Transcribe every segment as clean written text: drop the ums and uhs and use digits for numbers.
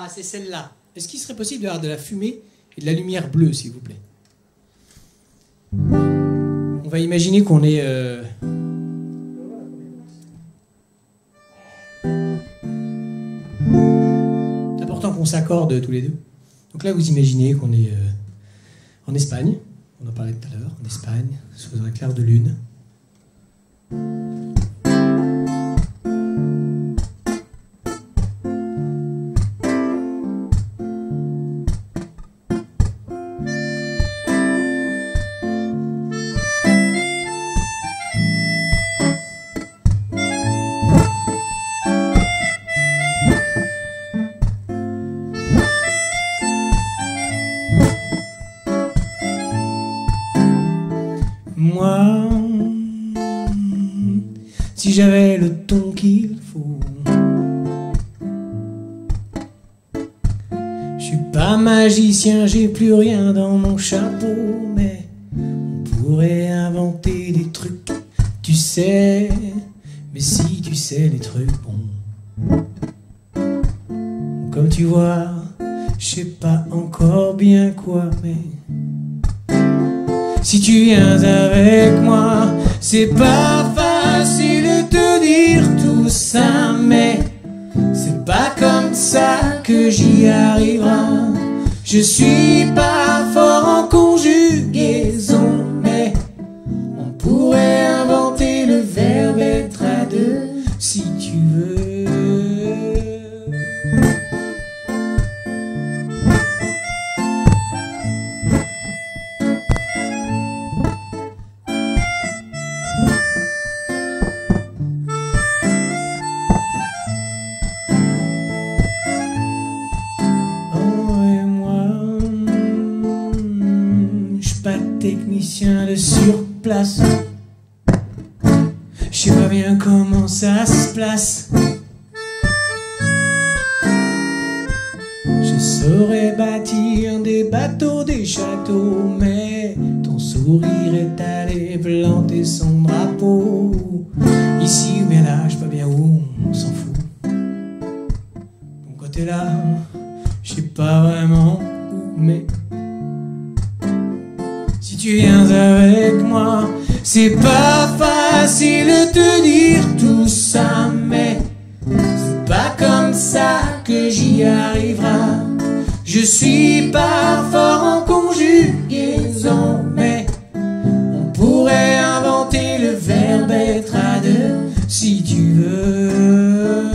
Ah, c'est celle-là. Est-ce qu'il serait possible d'avoir de la fumée et de la lumière bleue, s'il vous plaît? On va imaginer qu'on est... C'est important qu'on s'accorde tous les deux. Donc là, vous imaginez qu'on est en Espagne. On en parlait tout à l'heure. En Espagne, sous un clair de lune. Moi, si j'avais le ton qu'il faut, je suis pas magicien, j'ai plus rien dans mon chapeau, mais on pourrait inventer des trucs, tu sais. Mais si tu sais les trucs, bon, comme tu vois, je sais pas encore bien quoi, mais si tu viens avec moi, c'est pas facile de te dire tout ça, mais c'est pas comme ça que j'y arriverai. Je suis pas fort en conjugaison, mais on pourrait inventer le verbe être à deux, si tu veux. Technicien de surplace, je sais pas bien comment ça se place. Je saurais bâtir des bateaux, des châteaux, mais ton sourire est allé planter son drapeau. Ici ou bien là, je sais pas bien où, on s'en fout. Ton côté là, je sais pas vraiment où, mais si tu viens avec moi, c'est pas facile de te dire tout ça, mais c'est pas comme ça que j'y arriverai. Je suis pas fort en conjugaison, mais on pourrait inventer le verbe être à deux, si tu veux.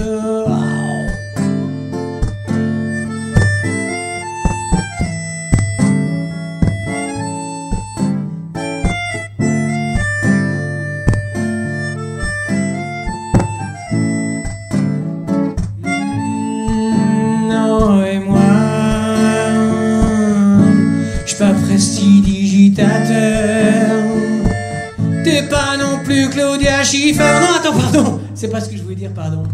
Pas prestidigitateur, t'es pas non plus Claudia Schiffer. Non, attends, pardon, c'est pas ce que je voulais dire, pardon.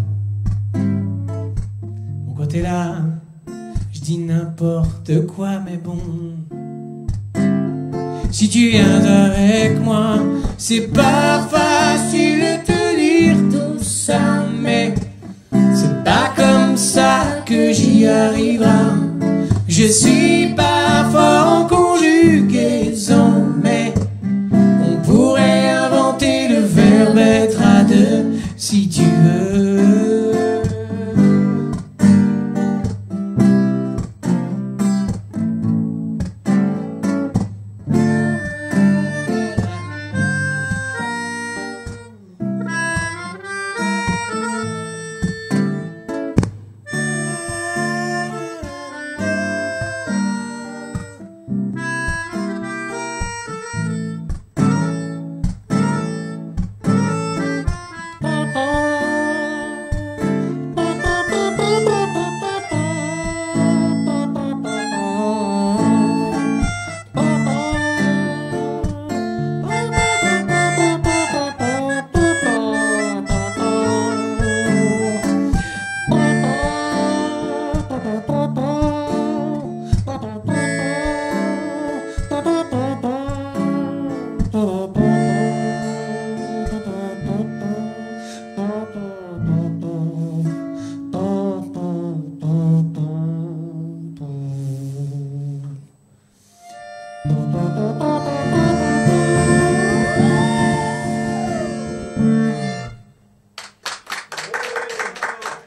Mon côté là, je dis n'importe quoi, mais bon. Si tu viens avec moi, c'est pas facile de te dire tout ça, mais c'est pas comme ça que j'y arriverai. Je suis pas fort en conjugaison, mais on pourrait inventer le verbe être à deux, si tu veux.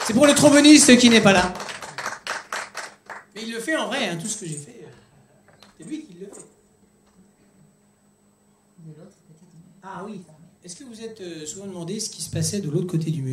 C'est pour le tromboniste qui n'est pas là. Mais il le fait en vrai, hein, tout ce que j'ai fait. C'est lui qui le fait. Ah oui. Est-ce que vous êtes souvent demandé ce qui se passait de l'autre côté du mur ?